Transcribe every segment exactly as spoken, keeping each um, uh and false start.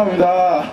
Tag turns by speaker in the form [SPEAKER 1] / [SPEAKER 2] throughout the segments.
[SPEAKER 1] 환영합니다.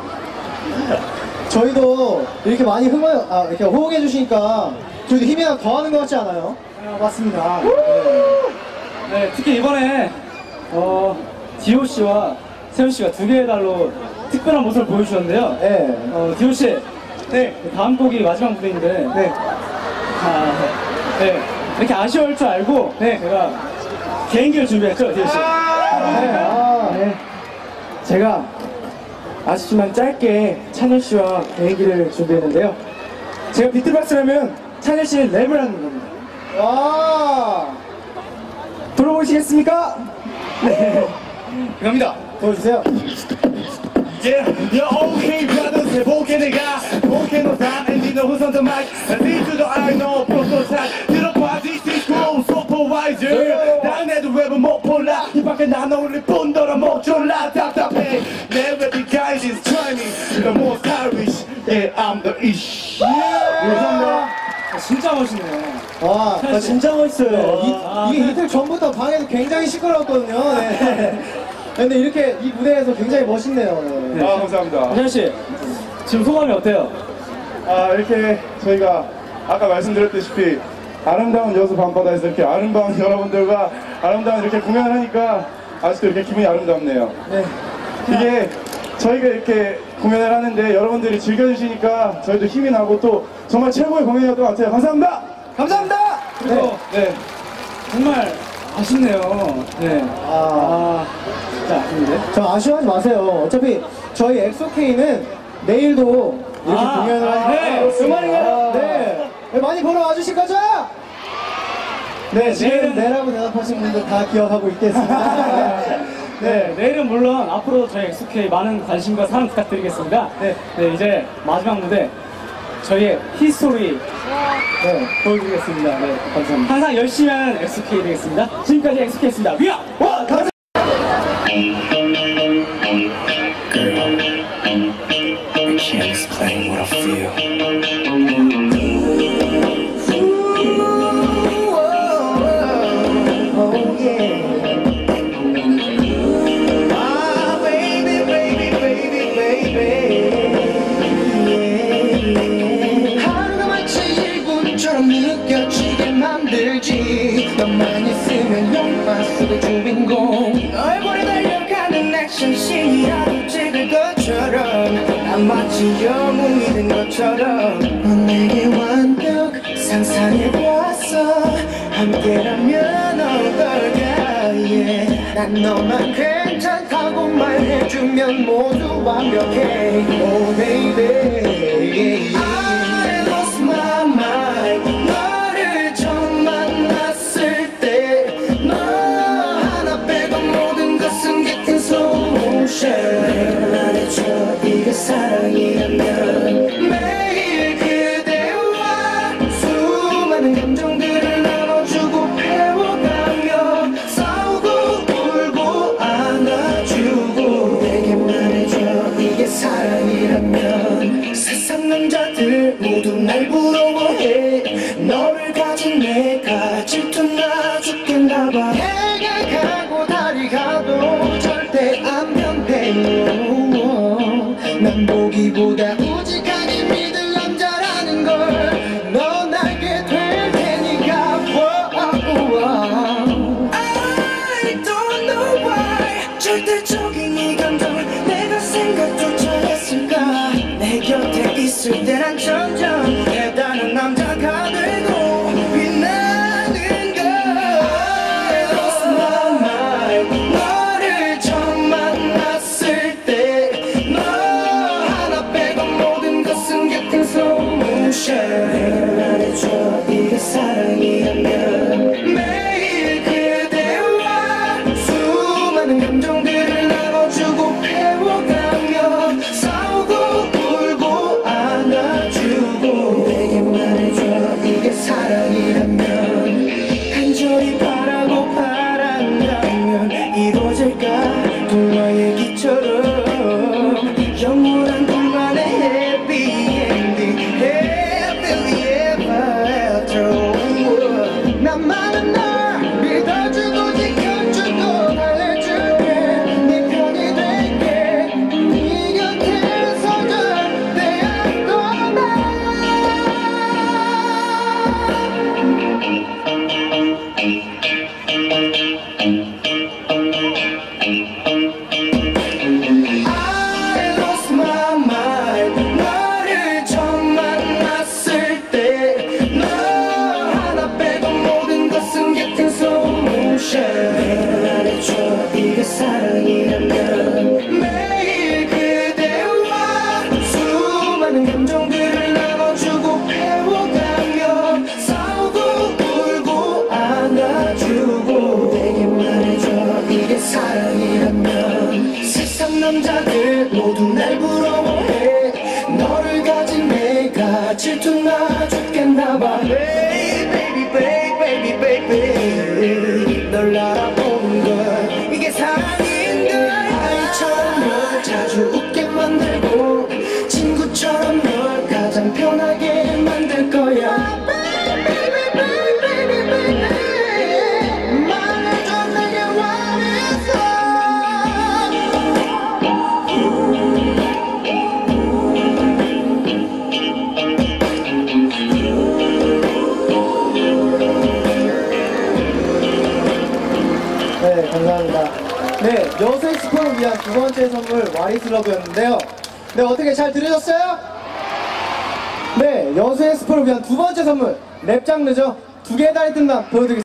[SPEAKER 2] 저희도 이렇게 많이 흥어, 아, 이렇게 호응해 주시니까 저희도 힘이 더하는 것 같지 않아요?
[SPEAKER 3] 아, 맞습니다. 네. 네, 특히 이번에 어, 디오 씨와 세훈 씨가 두 개의 달로 특별한 모습을 보여주셨는데요.
[SPEAKER 2] 네.
[SPEAKER 3] 어, 디오 씨, 네, 다음 곡이 마지막 무대인데,
[SPEAKER 2] 네.
[SPEAKER 3] 아, 네, 이렇게 아쉬울 줄 알고, 네, 제가 개인기를 준비했죠, 디오 씨.
[SPEAKER 2] 네. 아, 네.
[SPEAKER 3] 제가 아쉽지만 짧게 찬열 씨와 개인기를 준비했는데요. 제가 비트박스라면 찬열 씨는 랩을 하는 겁니다.
[SPEAKER 2] 와.
[SPEAKER 3] 들어보시겠습니까? 네. 갑니다.
[SPEAKER 2] 보여주세요.
[SPEAKER 1] Yeah, you're okay, brothers. 해볼게 내가 볼게 너 다 엔진을 후선 더 마이크 These I know prototype 들어봐 This is cool supervisor 당내도 랩은 못 몰라 이 밖에 난 어울릴 뿐더러 못 졸라 답답해 내 랩이 guidance try me The most stylish Yeah, I'm the ish
[SPEAKER 3] 감사합니다. 진짜 멋있네요.
[SPEAKER 2] 와, 아, 진짜 멋있어요. 이,
[SPEAKER 3] 아,
[SPEAKER 2] 이게
[SPEAKER 3] 네.
[SPEAKER 2] 이틀 전부터 방에서 굉장히 시끄러웠거든요. 네. 근데 이렇게 이 무대에서 굉장히 멋있네요. 네.
[SPEAKER 1] 아, 감사합니다.
[SPEAKER 3] 찬열 씨, 지금 소감이 어때요?
[SPEAKER 1] 아, 이렇게 저희가 아까 말씀드렸다시피 아름다운 여수 밤바다에서 이렇게 아름다운 여러분들과 아름다운 이렇게 공연을 하니까 아직도 이렇게 기분이 아름답네요.
[SPEAKER 2] 네.
[SPEAKER 1] 이게 저희가 이렇게 공연을 하는데 여러분들이 즐겨주시니까 저희도 힘이 나고 또 정말 최고의 공연이었던 것 같아요. 감사합니다!
[SPEAKER 2] 감사합니다!
[SPEAKER 3] 그리고 네, 정말 아쉽네요. 네.
[SPEAKER 2] 아,
[SPEAKER 3] 아, 진짜 아쉽는데.
[SPEAKER 2] 저 아쉬워하지 마세요. 어차피 저희 엑소케이는 내일도 이렇게
[SPEAKER 3] 아,
[SPEAKER 2] 공연을
[SPEAKER 3] 아,
[SPEAKER 2] 하니까.
[SPEAKER 3] 네, 그만이에요.
[SPEAKER 2] 네. 네, 많이 보러 와주실 거죠? 네, 지금
[SPEAKER 3] 내일은-
[SPEAKER 2] 네라고 대답하신 분들 다 기억하고 있겠습니다.
[SPEAKER 3] 네, 내일은 물론 앞으로 저희 엑스케이 많은 관심과 사랑 부탁드리겠습니다.
[SPEAKER 2] 네.
[SPEAKER 3] 네, 이제 마지막 무대 저희의 히스토리
[SPEAKER 2] 네.
[SPEAKER 3] 보여드리겠습니다. 네, 감사합니다. 항상 열심히 하는 엑스케이 되겠습니다. 지금까지 엑스케이였습니다. 위아!
[SPEAKER 2] 와, 감사합니다.
[SPEAKER 4] I can't explain what I feel.
[SPEAKER 5] 하루가 마치 일본처럼 느껴지게 만들지 너만 있으면 영화 속의 주인공 얼굴에 달려가는 액션씬이라도 찍을 것처럼 난 마치 영웅이 된 것처럼 넌 내게 완벽 상상해보았어 함께라면 어떨까 yeah. 난 너만 괜찮다고 말해주면 모두 완벽해 Oh baby I lost my mind 너를 처음 만났을 때 너 하나 빼고 모든 것은 getting slow motion 말해줘 이게 사랑이라면 매일 그대와 수많은 감정들을 나눠주고 배워가며 싸우고 울고 안아주고 내게 말해줘 이게 사랑이라면 세상 남자들 모두 날 부러워해 너를 가진 내가 질투나 죽겠나봐 해가 가고 달이 가도 절대 안 변해 난 보기보다 우직하게 믿을 남자라는 걸 넌 알게 될 테니까 I don't know why 절대적인 이 감정을 내가 생각조차 했을까 내 곁에 있을 때 난 점점 대단한 남자가 되고 빛나는 걸 I lost my mind 너를 처음 만났을 때 너 하나 빼고 모든 것은 getting slow motion 말해줘 이게 사랑이라면 매일 그대와 수많은 감정들을 나눠주고 배워가며 싸우고 울고 안아주고 내게 말해줘
[SPEAKER 2] 두 번째 선물 와리슬러브였는데요. 네, 어떻게 잘 들으셨어요? 네, 여수의 스포를 위한 두 번째 선물 랩 장르죠. 두 개의 다리 뜬다 보여드리겠습니다.